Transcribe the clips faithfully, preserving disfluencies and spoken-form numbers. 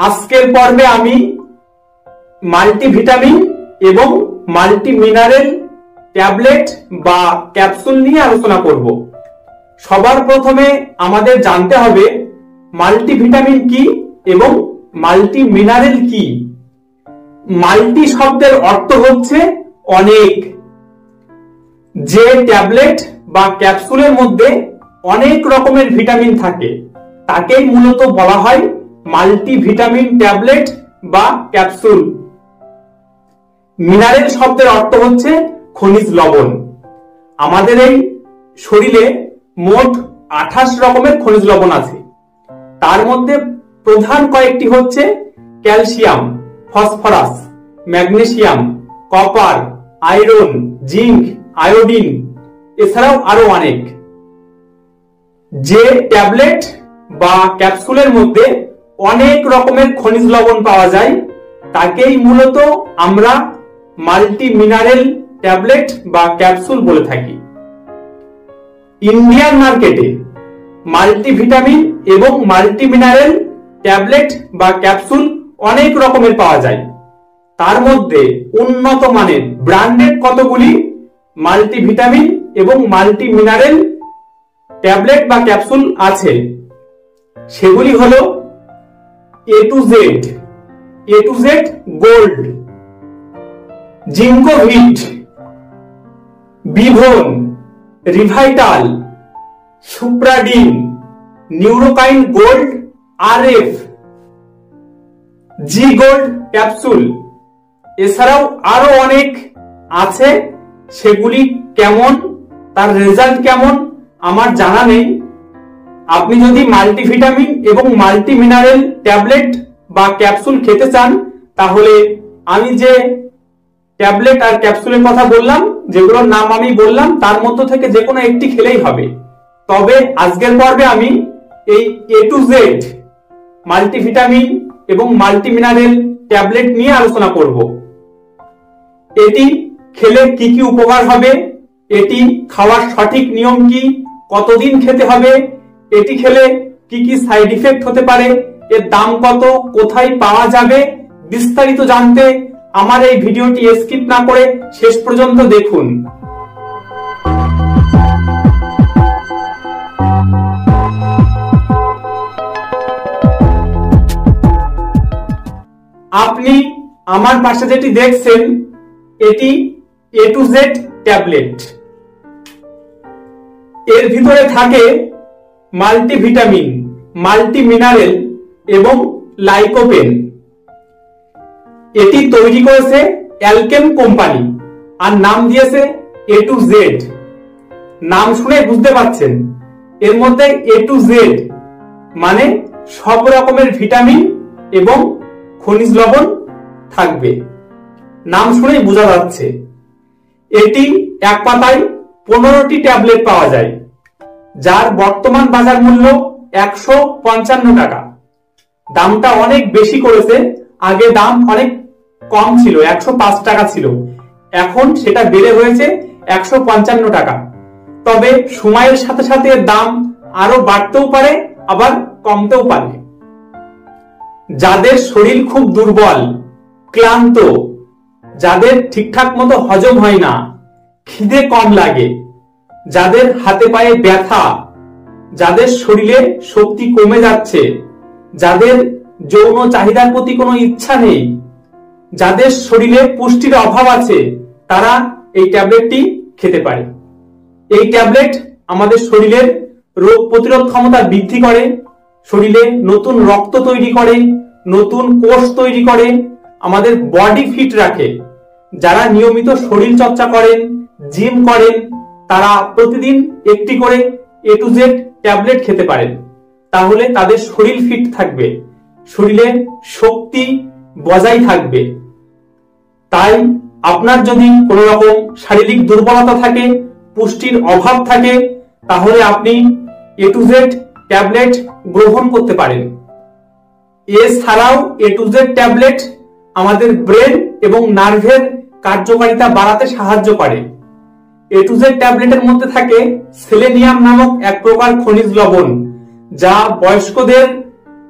আজকের পর্বে আমি মাল্টিভিটামিন এবং মাল্টি মিনারেল ট্যাবলেট বা ক্যাপসুল নিয়ে আলোচনা করব। সবার প্রথমে আমাদের জানতে হবে মাল্টিভিটামিন কি এবং মাল্টি মিনারেল কি। মাল্টি শব্দের অর্থ হচ্ছে অনেক। যে ট্যাবলেট বা ক্যাপসুলের মধ্যে অনেক রকমের ভিটামিন থাকে তাকেই মূলত বলা হয় মাল্টিভিটামিন ট্যাবলেট বা ক্যাপসুল। মিনারেল শব্দের অর্থ হচ্ছে খনিজ লবণ। আমাদের এই শরীরে মোট আঠাশ রকমের খনিজ লবণ আছে। তার মধ্যে প্রধান কয়েকটি হচ্ছে calcium, phosphorus, magnesium, copper, iron, zinc, iodine, এছাড়াও আরো অনেক। যে ট্যাবলেট বা ক্যাপসুলের মধ্যে অনেক রকমের খনিজ লবণ পাওয়া যায় তাকেই মূলত আমরা মাল্টি মিনারেল ট্যাবলেট বা ক্যাপসুল বলে থাকি। ইন্ডিয়ান মার্কেটে মাল্টিভিটামিন এবং মাল্টি মিনারেল ট্যাবলেট বা ক্যাপসুল অনেক রকমের পাওয়া যায়। তার মধ্যে উন্নত মানের ব্র্যান্ডেড কতগুলি মাল্টিভিটামিন এবং মাল্টি মিনারেল ট্যাবলেট বা ক্যাপসুল আছে, সেগুলি হলো A to Z, A to Z gold, Zincovit, Bevon, Revital, Supradyn, Neurokind gold, আর এফ, জি গোল্ড ক্যাপসুল। এছাড়াও আরো অনেক আছে, সেগুলি কেমন, তার রেজাল্ট কেমন আমার জানা নেই। আপনি যদি মাল্টিভিটামিন এবং মাল্টি মিনারেল ট্যাবলেট বা ক্যাপসুল খেতে চান তাহলে আমি যে ট্যাবলেট আর ক্যাপসুলের কথা বললাম, যেগুলোর নাম আমি বললাম, তার মধ্য থেকে যে কোনো একটি খেলেই হবে। তবে আজকের পর্বে আমি এই এ টু জেড মাল্টিভিটামিন এবং মাল্টি মিনারেল ট্যাবলেট নিয়ে আলোচনা করব। এটি খেলে কি কি উপকার হবে, এটি খাওয়ার সঠিক নিয়ম কি, কতদিন খেতে হবে, এটি খেলে কি কি সাইড ইফেক্ট হতে পারে, এর দাম কত, কোথায় পাওয়া যাবে, বিস্তারিত জানতে আমার এই ভিডিওটি স্কিপ না করে শেষ পর্যন্ত দেখুন। আপনি আমার পাশে যেটি দেখছেন এটি এ টু জেড ট্যাবলেট। এর ভিতরে থাকে মাল্টিভিটামিন, মাল্টি মিনারেল এবং লাইকোপেন। এটি তৈরি করেছে অ্যালকেম কোম্পানি আর নাম দিয়েছে এ টু জেড। নাম শুনে বুঝতে পারছেন এর মধ্যে এ টু জেড মানে সব রকমের ভিটামিন এবং খনিজ লবণ থাকবে। নাম শুনেই বোঝা যাচ্ছে। এটি এক পাতায় পনেরোটি ট্যাবলেট পাওয়া যায়, যার বর্তমান বাজার মূল্য একশো পঞ্চান্ন টাকা। দামটা অনেক বেশি করেছে। আগে দাম অনেক কম ছিল, একশো পাঁচ টাকা ছিল, এখন সেটা বেড়ে হয়েছে একশো পঞ্চান্ন টাকা। তবে সময়ের সাথে সাথে দাম আরো বাড়তেও পারে, আবার কমতেও পারে। যাদের শরীর খুব দুর্বল, ক্লান্ত, যাদের ঠিকঠাক মতো হজম হয় না, খিদে কম লাগে, যাদের হাতে পায়ে ব্যথা, যাদের শরীরে শক্তি কমে যাচ্ছে, যাদের যৌন চাহিদার প্রতি কোনো ইচ্ছা নেই, যাদের শরীরে পুষ্টির অভাব আছে, তারা এই ট্যাবলেটটি খেতে পারে। এই ট্যাবলেট আমাদের শরীরের রোগ প্রতিরোধ ক্ষমতা বৃদ্ধি করে, শরীরে নতুন রক্ত তৈরি করে, নতুন কোষ তৈরি করে, আমাদের বডি ফিট রাখে। যারা নিয়মিত শরীর চর্চা করেন, জিম করেন, তারা প্রতিদিন একটি করে এ টু জেড ট্যাবলেট খেতে পারেন। তাহলে তাদের শরীর ফিট থাকবে, শরীরে শক্তি বজায় থাকবে। তাই আপনার যদি কোনো রকম শারীরিক দুর্বলতা থাকে, পুষ্টির অভাব থাকে, তাহলে আপনি এ টু জেড ট্যাবলেট গ্রহণ করতে পারেন। এছাড়াও এ টু জেড ট্যাবলেট আমাদের ব্রেন এবং নার্ভের কার্যকারিতা বাড়াতে সাহায্য করে। এ টু জেড ট্যাবলেটের মধ্যে থাকে সেলেনিয়াম নামক এক প্রকার খনিজ লবণ, যা বয়স্কদের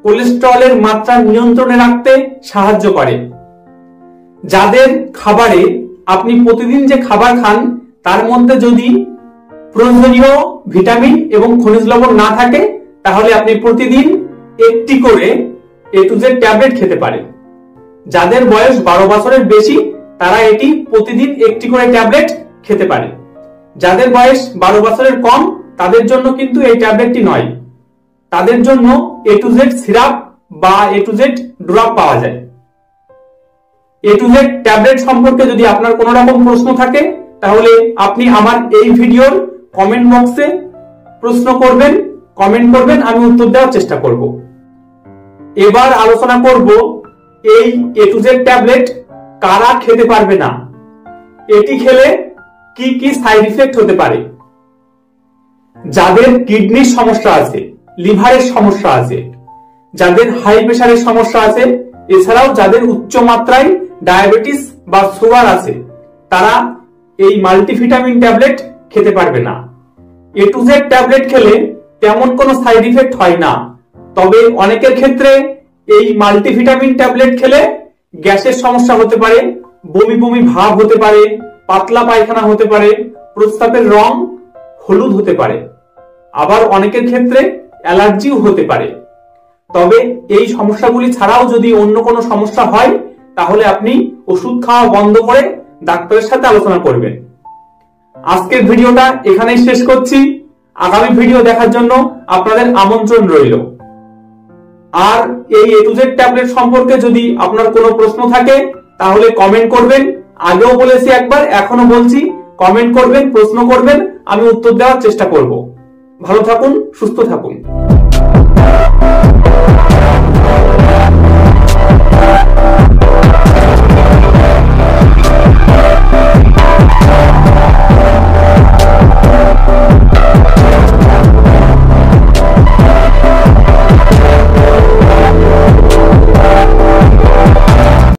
কোলেস্টেরলের মাত্রা নিয়ন্ত্রণে রাখতে সাহায্য করে। যাদের খাবারে আপনি প্রতিদিন যে খাবার খান তার মধ্যে যদি প্রয়োজনীয় ভিটামিন এবং খনিজ লবণ না থাকে তাহলে আপনি প্রতিদিন একটি করে এ টু জেড ট্যাবলেট খেতে পারেন। যাদের বয়স বারো বছরের বেশি তারা এটি প্রতিদিন একটি করে ট্যাবলেট খেতে পারে। যাদের বয়স বারো বছরের কম তাদের জন্য কিন্তু এই ট্যাবলেটটি নয়, তাদের জন্য এ টু জেড সিরাপ বা এ টু জেড ড্রপ পাওয়া যায়। এ টু জেড ট্যাবলেট সম্পর্কে যদি আপনার কোনো রকম প্রশ্ন থাকে তাহলে আপনি আমার এই ভিডিওর কমেন্ট বক্সে প্রশ্ন করবেন, কমেন্ট করবেন, আমি উত্তর দেওয়ার চেষ্টা করব। এবার আলোচনা করব এই এ টু জেড ট্যাবলেট কারা খেতে পারবে না, এটি খেলে কি কি সাইড ইফেক্ট হতে পারে। যাদের কিডনির সমস্যা আছে, লিভারের সমস্যা আছে, যাদের হাই প্রেসারের সমস্যা আছে, এছাড়াও যাদের উচ্চ মাত্রায় ডায়াবেটিস বা সুগার আছে তারা এই মাল্টিভিটামিন ট্যাবলেট খেতে পারবে না। এ টু জেড ট্যাবলেট খেলে তেমন কোনো সাইড ইফেক্ট হয় না, তবে অনেকের ক্ষেত্রে এই মাল্টিভিটামিন ট্যাবলেট খেলে গ্যাসের সমস্যা হতে পারে, বমি বমি ভাব হতে পারে, পাতলা পায়খানা হতে পারে, প্রস্রাবের রং হলুদ হতে পারে, আবার অনেকের ক্ষেত্রে অ্যালার্জিও হতে পারে। তবে এই সমস্যাগুলি ছাড়াও যদি অন্য কোনো সমস্যা হয় তাহলে আপনি ওষুধ খাওয়া বন্ধ করে ডাক্তারের সাথে আলোচনা করবেন। আজকের ভিডিওটা এখানেই শেষ করছি। আগামী ভিডিও দেখার জন্য আপনাদের আমন্ত্রণ রইল। আর এই এ টু জেড ট্যাবলেট সম্পর্কে যদি আপনার কোনো প্রশ্ন থাকে তাহলে কমেন্ট করবেন। আগেও বলেছি একবার, এখনো বলছি, কমেন্ট করবেন, প্রশ্ন করবেন, আমি উত্তর দেওয়ার চেষ্টা করব। ভালো থাকুন, সুস্থ থাকুন।